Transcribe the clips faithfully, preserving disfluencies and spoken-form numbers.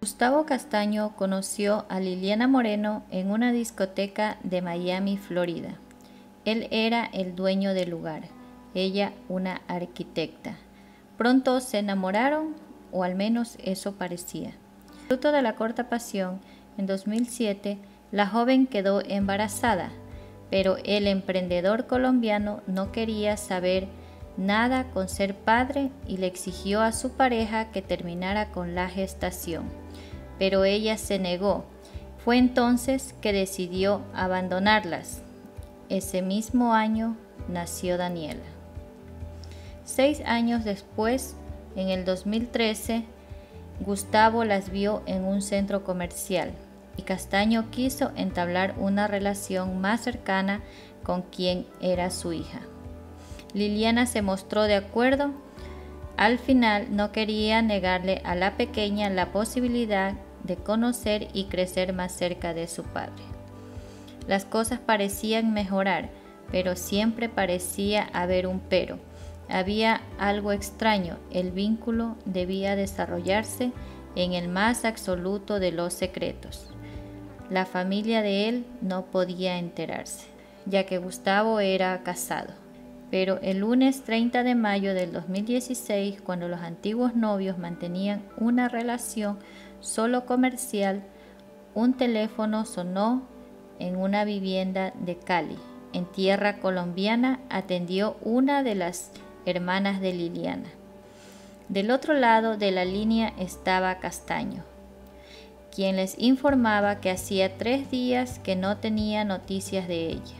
Gustavo Castaño conoció a Liliana Moreno en una discoteca de Miami, Florida. Él era el dueño del lugar, ella una arquitecta. Pronto se enamoraron, o al menos eso parecía. Fruto de la corta pasión, en dos mil siete, la joven quedó embarazada, pero el emprendedor colombiano no quería saber nada con ser padre y le exigió a su pareja que terminara con la gestación. Pero ella se negó. Fue entonces que decidió abandonarlas. Ese mismo año nació Daniela. Seis años después, en el dos mil trece, Gustavo las vio en un centro comercial y Castaño quiso entablar una relación más cercana con quien era su hija. Liliana se mostró de acuerdo. Al final no quería negarle a la pequeña la posibilidad de conocer y crecer más cerca de su padre. Las cosas parecían mejorar, pero siempre parecía haber un pero. Había algo extraño, el vínculo debía desarrollarse en el más absoluto de los secretos. La familia de él no podía enterarse, ya que Gustavo era casado. Pero el lunes treinta de mayo del dos mil dieciséis, cuando los antiguos novios mantenían una relación solo comercial, un teléfono sonó en una vivienda de Cali, en tierra colombiana. Atendió una de las hermanas de Liliana. Del otro lado de la línea estaba Castaño, quien les informaba que hacía tres días que no tenía noticias de ella.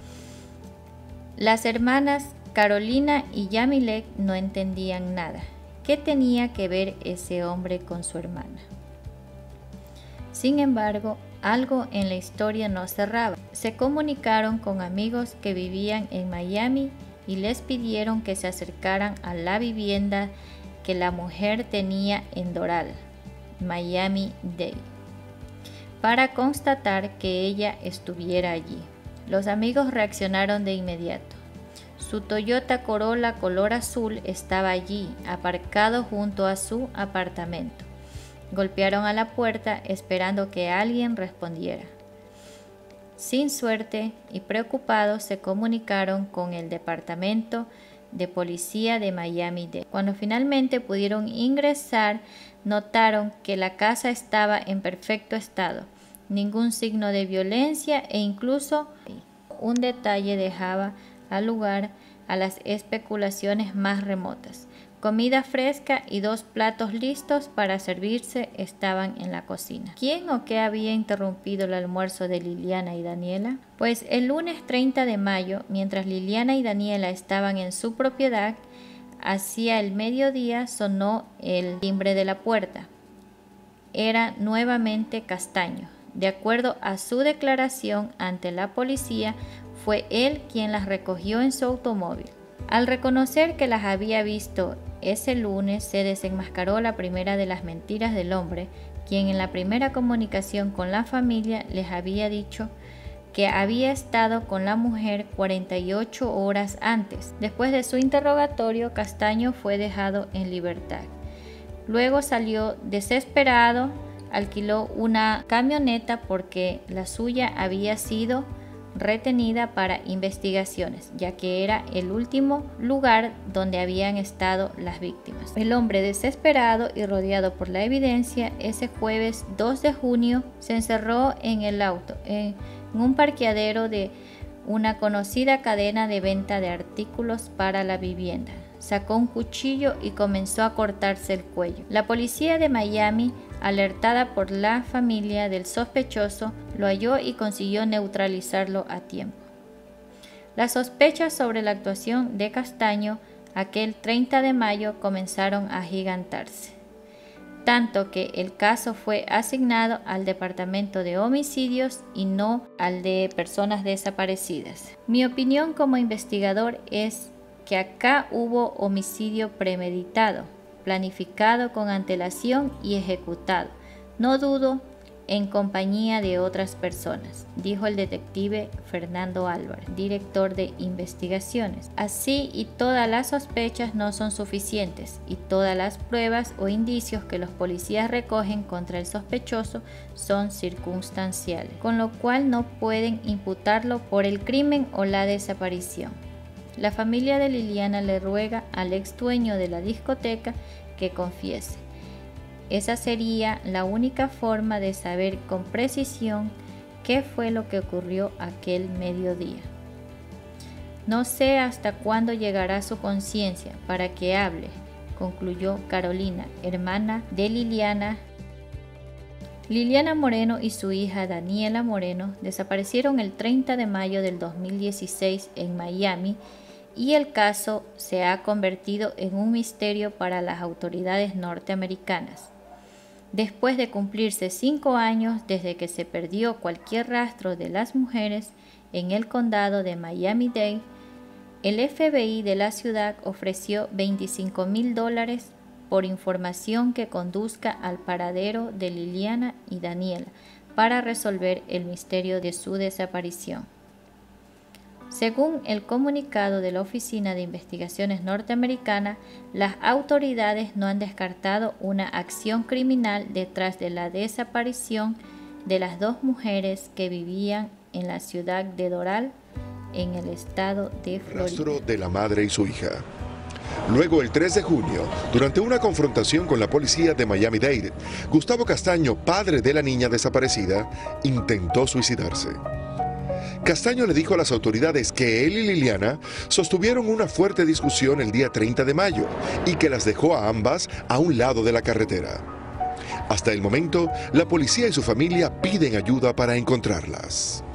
Las hermanas Carolina y Yamilek no entendían nada. ¿Qué tenía que ver ese hombre con su hermana? Sin embargo, algo en la historia no cerraba. Se comunicaron con amigos que vivían en Miami y les pidieron que se acercaran a la vivienda que la mujer tenía en Doral, Miami-Dade, para constatar que ella estuviera allí. Los amigos reaccionaron de inmediato. Su Toyota Corolla color azul estaba allí, aparcado junto a su apartamento. Golpearon a la puerta esperando que alguien respondiera. Sin suerte y preocupados se comunicaron con el departamento de policía de Miami-Dade. Cuando finalmente pudieron ingresar, notaron que la casa estaba en perfecto estado, ningún signo de violencia e incluso un detalle dejaba al lugar a las especulaciones más remotas. Comida fresca y dos platos listos para servirse estaban en la cocina. ¿Quién o qué había interrumpido el almuerzo de Liliana y Daniela? Pues el lunes treinta de mayo, mientras Liliana y Daniela estaban en su propiedad, hacia el mediodía sonó el timbre de la puerta. Era nuevamente Castaño. De acuerdo a su declaración ante la policía, fue él quien las recogió en su automóvil. Al reconocer que las había visto ese lunes, se desenmascaró la primera de las mentiras del hombre, quien en la primera comunicación con la familia les había dicho que había estado con la mujer cuarenta y ocho horas antes. Después de su interrogatorio, Castaño fue dejado en libertad. Luego salió desesperado, alquiló una camioneta porque la suya había sido retenida para investigaciones, ya que era el último lugar donde habían estado las víctimas. El hombre, desesperado y rodeado por la evidencia, ese jueves dos de junio se encerró en el auto en un parqueadero de una conocida cadena de venta de artículos para la vivienda. Sacó un cuchillo y comenzó a cortarse el cuello. La policía de Miami, alertada por la familia del sospechoso, lo halló y consiguió neutralizarlo a tiempo. Las sospechas sobre la actuación de Castaño aquel treinta de mayo comenzaron a agigantarse, tanto que el caso fue asignado al Departamento de Homicidios y no al de Personas Desaparecidas. Mi opinión como investigador es que acá hubo homicidio premeditado, planificado con antelación y ejecutado. No dudo en compañía de otras personas, dijo el detective Fernando Álvarez, director de investigaciones. Así y todas las sospechas no son suficientes y todas las pruebas o indicios que los policías recogen contra el sospechoso son circunstanciales, con lo cual no pueden imputarlo por el crimen o la desaparición. La familia de Liliana le ruega al ex dueño de la discoteca que confiese. Esa sería la única forma de saber con precisión qué fue lo que ocurrió aquel mediodía. No sé hasta cuándo llegará su conciencia para que hable, concluyó Carolina, hermana de Liliana. Liliana Moreno y su hija Daniela Moreno desaparecieron el treinta de mayo del dos mil dieciséis en Miami y el caso se ha convertido en un misterio para las autoridades norteamericanas. Después de cumplirse cinco años desde que se perdió cualquier rastro de las mujeres en el condado de Miami-Dade, el F B I de la ciudad ofreció veinticinco mil dólares por información que conduzca al paradero de Liliana y Daniela para resolver el misterio de su desaparición. Según el comunicado de la Oficina de Investigaciones Norteamericana, las autoridades no han descartado una acción criminal detrás de la desaparición de las dos mujeres que vivían en la ciudad de Doral, en el estado de Florida. Rastro de la madre y su hija. Luego, el tres de junio, durante una confrontación con la policía de Miami-Dade, Gustavo Castaño, padre de la niña desaparecida, intentó suicidarse. Castaño le dijo a las autoridades que él y Liliana sostuvieron una fuerte discusión el día treinta de mayo y que las dejó a ambas a un lado de la carretera. Hasta el momento, la policía y su familia piden ayuda para encontrarlas.